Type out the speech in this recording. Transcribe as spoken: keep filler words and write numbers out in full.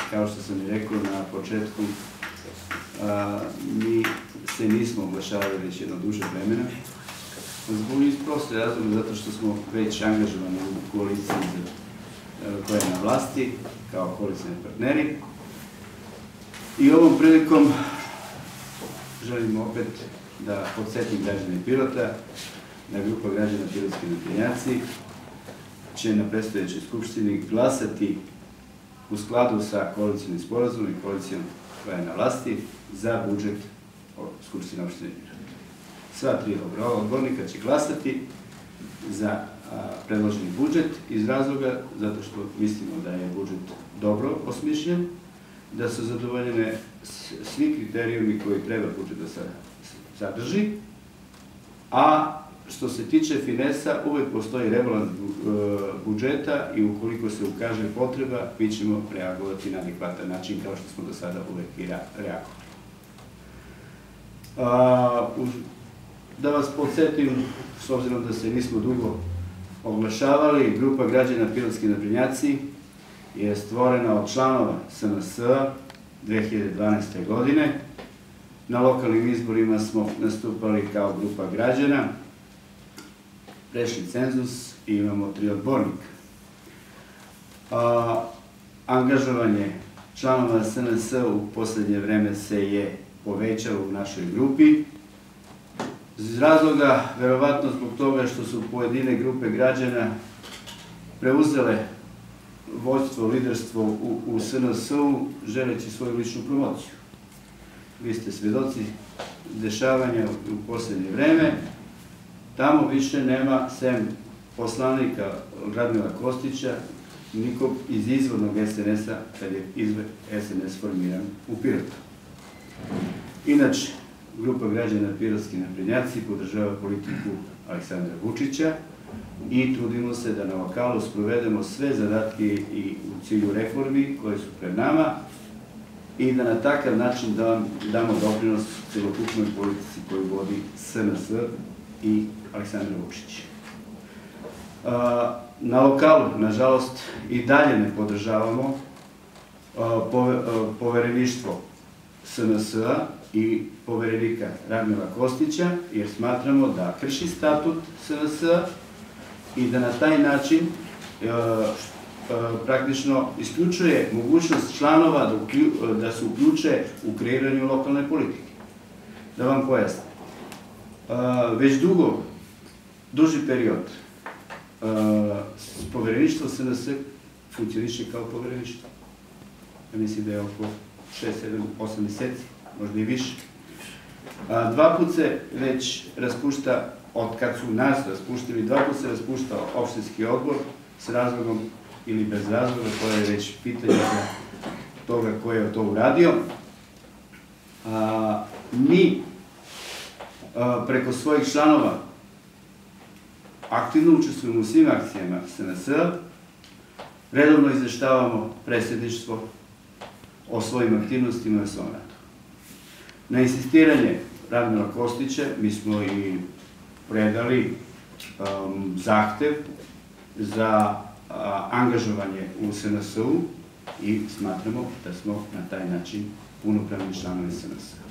kao što sam i rekao na početku, mi se nismo oglašavali već jedno duže vremena. Zbog iz proste razloga, zato što smo već angažovani u koaliciji koja je na vlasti, kao koalicijni partneri. I ovom prilikom želimo opet da podsjetim građane Pirota, da grupa građana Pirotski naprednjaci će na predstojećoj skupštini glasati u skladu sa koalicijnim sporazumom i koalicijom koja je na vlasti za budžet Skupštine opštine Pirot. Sva tri odbornika će glasati za predloženi budžet iz razloga zato što mislimo da je budžet dobro osmišljen, da su zadovoljene svi kriterijumi koji treba budžet da sadrži, a što se tiče finesa, uvek postoji rebalans budžeta i ukoliko se ukaže potreba, mi ćemo reagovati na adekvatan način kao što smo do sada uvek i reagovali. Da vas podsjetim, s obzirom da se nismo dugo oglašavali, grupa građana Pirotski naprednjaci je stvorena od članova S N S-a dve hiljade dvanaeste. godine. Na lokalnim izborima smo nastupali kao grupa građana, prešli cenzus i imamo tri odbornika. Angažovanje članova S N S-a u poslednje vreme se je povećalo u našoj grupi. Iz razloga, verovatno zbog toga što su pojedine grupe građana preuzele vođstvo, liderstvo u S N S-u, želeći svoju ličnu promociju. Vi ste svedoci dešavanja u poslednje vreme. Tamo više nema, sem poslanika Radmila Kostića, nikog iz izvornog S N S-a, kad je S N S formiran u Pirotu. Inače, grupa građana Pirotski naprednjaci podržava politiku Aleksandra Vučića i trudimo se da na lokalu sprovedemo sve zadatke i u cilju reformi koje su pred nama i da na takav način damo doprinos celokupnoj politici koju vodi S N S i Aleksandar Vučić. Na lokalu, nažalost, i dalje ne podržavamo povereništvo S N S-a i poverenika Radmila Kostića, jer smatramo da krši statut S N S-a i da na taj način praktično isključuje mogućnost članova da se uključe u kreiranju lokalne politike. Da vam pojasnim. Već dugo, duži period, povereništvo S N S funkcioniše kao povereništvo. Ja mislim da je oko šest, sedam, osam meseci, možda i više. Dva put se već raspušta, od kad su nas raspuštili, dva put se raspušta opštinski odbor s razlogom ili bez razloga, to je već pitanje za toga ko je to uradio. Mi preko svojih članova aktivno učestvujemo u svim akcijama S N S-a, redovno izveštavamo predsjedništvo o svojim aktivnostima i o svom radu. Na insistiranje Radmila Kostića mi smo i predali zahtev za angažovanje u S N S-u i smatramo da smo na taj način punopravni članovi S N S-a.